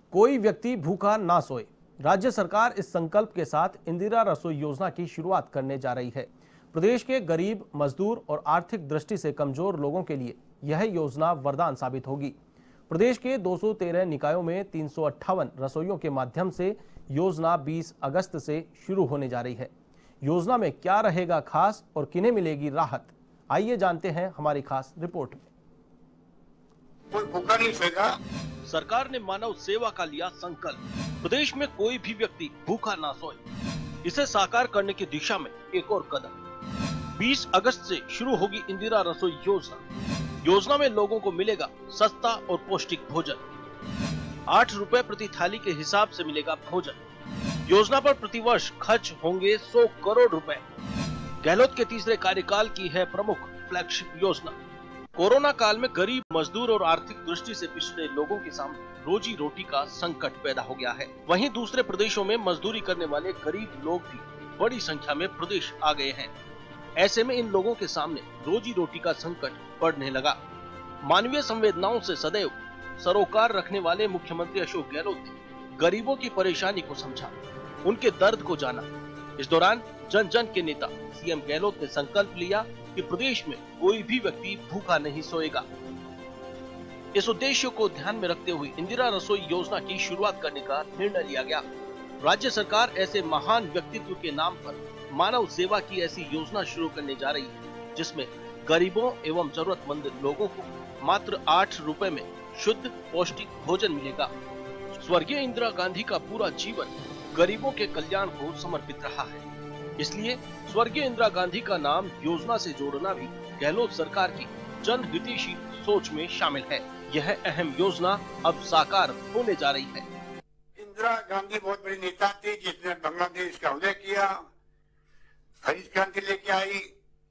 कोई व्यक्ति भूखा ना सोए। राज्य सरकार इस संकल्प के साथ इंदिरा रसोई योजना की शुरुआत करने जा रही है। प्रदेश के गरीब, मजदूर और आर्थिक दृष्टि से कमजोर लोगों के लिए यह योजना वरदान साबित होगी। प्रदेश के 213 निकायों में 358 रसोइयों के माध्यम से योजना 20 अगस्त से शुरू होने जा रही है। योजना में क्या रहेगा खास और किन्हें मिलेगी राहत, आइए जानते हैं हमारी खास रिपोर्ट में। कोई भूखा नहीं सोएगा। सरकार ने मानव सेवा का लिया संकल्प। प्रदेश में कोई भी व्यक्ति भूखा ना सोए, इसे साकार करने की दिशा में एक और कदम। 20 अगस्त से शुरू होगी इंदिरा रसोई योजना। योजना में लोगों को मिलेगा सस्ता और पौष्टिक भोजन। 8 रुपए प्रति थाली के हिसाब से मिलेगा भोजन। योजना पर प्रतिवर्ष खर्च होंगे 100 करोड़ रुपए। गहलोत के तीसरे कार्यकाल की है प्रमुख फ्लैगशिप योजना। कोरोना काल में गरीब, मजदूर और आर्थिक दृष्टि से पिछड़े लोगों के सामने रोजी रोटी का संकट पैदा हो गया है। वहीं दूसरे प्रदेशों में मजदूरी करने वाले गरीब लोग भी बड़ी संख्या में प्रदेश आ गए हैं। ऐसे में इन लोगों के सामने रोजी रोटी का संकट बढ़ने लगा। मानवीय संवेदनाओं से सदैव सरोकार रखने वाले मुख्यमंत्री अशोक गहलोत ने गरीबों की परेशानी को समझा, उनके दर्द को जाना। इस दौरान जन जन के नेता सीएम गहलोत ने संकल्प लिया कि प्रदेश में कोई भी व्यक्ति भूखा नहीं सोएगा। इस उद्देश्य को ध्यान में रखते हुए इंदिरा रसोई योजना की शुरुआत करने का निर्णय लिया गया। राज्य सरकार ऐसे महान व्यक्तित्व के नाम पर मानव सेवा की ऐसी योजना शुरू करने जा रही है, जिसमें गरीबों एवं जरूरतमंद लोगों को मात्र 8 रुपए में शुद्ध पौष्टिक भोजन मिलेगा। स्वर्गीय इंदिरा गांधी का पूरा जीवन गरीबों के कल्याण को समर्पित रहा है, इसलिए स्वर्गीय इंदिरा गांधी का नाम योजना से जोड़ना भी गहलोत सरकार की जनहितैषी सोच में शामिल है। यह अहम योजना अब साकार होने जा रही है। इंदिरा गांधी बहुत बड़ी नेता थी, जिसने बांग्लादेश का उदय किया, हरित क्रांति लेके आई,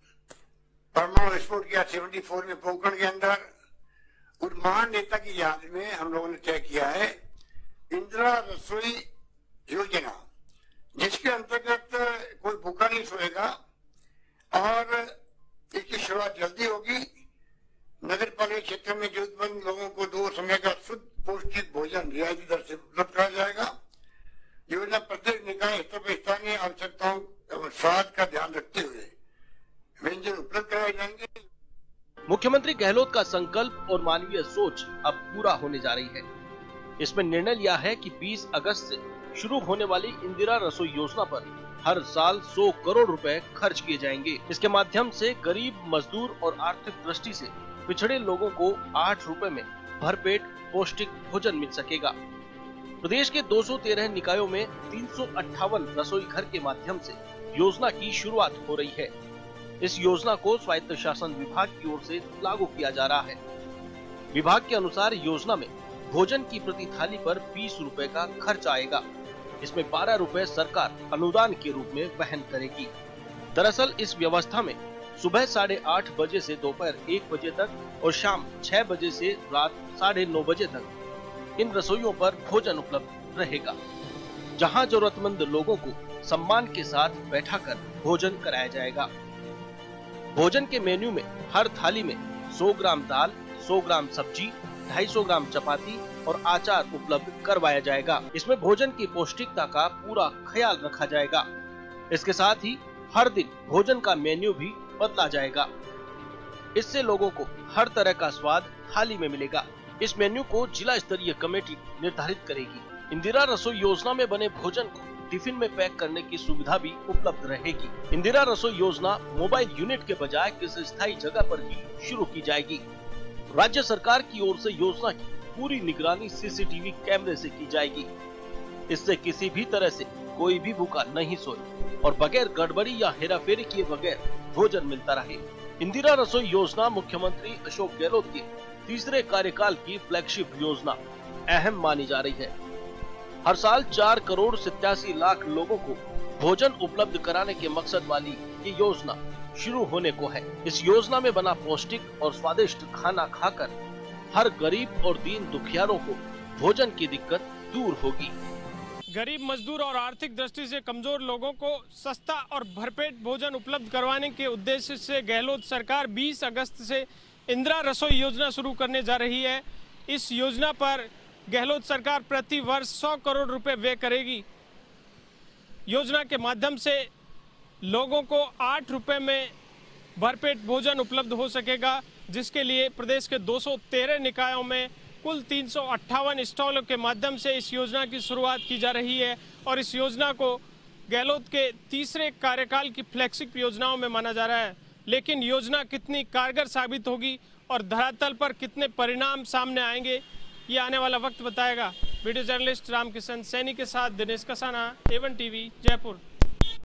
परमाणु विस्फोट किया 74 में पोखरण के अंदर। उस महान नेता की याद में हम लोगों ने तय किया है इंदिरा रसोई योजना, जिसके अंतर्गत कोई भूखा नहीं सोएगा और इसकी शुरुआत जल्दी होगी। नगर पालिका क्षेत्र में जरूरतमंद लोगों को 2 समय का शुद्ध पौष्टिक भोजन रियायती दर से उपलब्ध कराया जाएगा। योजना प्रत्येक निकाय स्तर पर स्थानीय आवश्यकताओं एवं स्वाद का ध्यान रखते हुए व्यंजन उपलब्ध कराए जाएंगे। मुख्यमंत्री गहलोत का संकल्प और मानवीय सोच अब पूरा होने जा रही है। इसमें निर्णय लिया है कि 20 अगस्त से शुरू होने वाली इंदिरा रसोई योजना पर हर साल 100 करोड़ रुपए खर्च किए जाएंगे। इसके माध्यम से गरीब, मजदूर और आर्थिक दृष्टि से पिछड़े लोगों को 8 रुपए में भरपेट पौष्टिक भोजन मिल सकेगा। प्रदेश के 213 निकायों में 358 रसोई घर के माध्यम से योजना की शुरुआत हो रही है। इस योजना को स्वायत्त शासन विभाग की ओर से लागू किया जा रहा है। विभाग के अनुसार योजना में भोजन की प्रति थाली पर 20 रुपए का खर्च आएगा। इसमें 12 रुपए सरकार अनुदान के रूप में वहन करेगी। दरअसल इस व्यवस्था में सुबह 8:30 बजे से दोपहर 1 बजे तक और शाम 6 बजे से रात 9:30 बजे तक इन रसोइयों पर भोजन उपलब्ध रहेगा, जहां जरूरतमंद लोगों को सम्मान के साथ बैठाकर भोजन कराया जाएगा। भोजन के मेन्यू में हर थाली में 100 ग्राम दाल, 100 ग्राम सब्जी, 250 ग्राम चपाती और अचार उपलब्ध करवाया जाएगा। इसमें भोजन की पौष्टिकता का पूरा ख्याल रखा जाएगा। इसके साथ ही हर दिन भोजन का मेन्यू भी बदला जाएगा। इससे लोगों को हर तरह का स्वाद थाली में मिलेगा। इस मेन्यू को जिला स्तरीय कमेटी निर्धारित करेगी। इंदिरा रसोई योजना में बने भोजन को टिफिन में पैक करने की सुविधा भी उपलब्ध रहेगी। इंदिरा रसोई योजना मोबाइल यूनिट के बजाय किसी स्थायी जगह पर ही शुरू की जाएगी। राज्य सरकार की ओर से योजना की पूरी निगरानी सीसीटीवी कैमरे से की जाएगी। इससे किसी भी तरह से कोई भी भूखा नहीं सोए और बगैर गड़बड़ी या हेराफेरी किए बगैर भोजन मिलता रहे। इंदिरा रसोई योजना मुख्यमंत्री अशोक गहलोत के तीसरे कार्यकाल की फ्लैगशिप योजना अहम मानी जा रही है। हर साल 4 करोड़ 87 लाख लोगों को भोजन उपलब्ध कराने के मकसद वाली ये योजना शुरू होने को है। इस योजना में बना पौष्टिक और स्वादिष्ट खाना खाकर हर गरीब और दीन दुखियारों को भोजन की दिक्कत दूर होगी। गरीब, मजदूर और आर्थिक दृष्टि से कमजोर लोगों को सस्ता और भरपेट भोजन उपलब्ध करवाने के उद्देश्य से गहलोत सरकार 20 अगस्त से इंदिरा रसोई योजना शुरू करने जा रही है। इस योजना पर गहलोत सरकार प्रति वर्ष 100 करोड़ रुपए व्यय करेगी। योजना के माध्यम से लोगों को 8 रुपए में भरपेट भोजन उपलब्ध हो सकेगा, जिसके लिए प्रदेश के 213 निकायों में कुल 358 स्टॉलों के माध्यम से इस योजना की शुरुआत की जा रही है। और इस योजना को गहलोत के तीसरे कार्यकाल की फ्लैगशिप योजनाओं में माना जा रहा है। लेकिन योजना कितनी कारगर साबित होगी और धरातल पर कितने परिणाम सामने आएंगे, ये आने वाला वक्त बताएगा। वीडियो जर्नलिस्ट रामकिशन सैनी के साथ दिनेश कसाना, A1 टीवी, जयपुर।